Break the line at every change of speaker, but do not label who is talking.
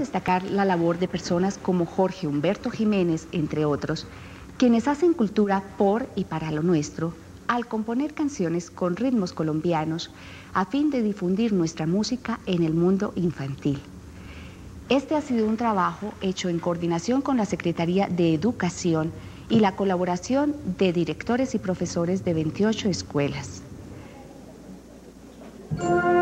destacar la labor de personas como Jorge Humberto Jiménez, entre otros, quienes hacen cultura por y para lo nuestro, al componer canciones con ritmos colombianos a fin de difundir nuestra música en el mundo infantil. Este ha sido un trabajo hecho en coordinación con la Secretaría de Educación y la colaboración de directores y profesores de 28 escuelas.